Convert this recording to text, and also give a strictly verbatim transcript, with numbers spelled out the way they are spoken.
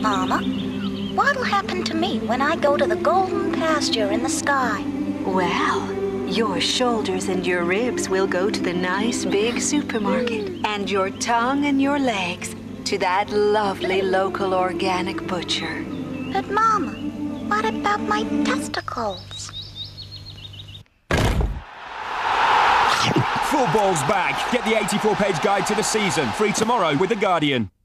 Mama, what'll happen to me when I go to the golden pasture in the sky? Well, your shoulders and your ribs will go to the nice big supermarket, and your tongue and your legs to that lovely local organic butcher. But Mama, what about my testicles? Football's back. Get the eighty-four page guide to the season, free tomorrow with The Guardian.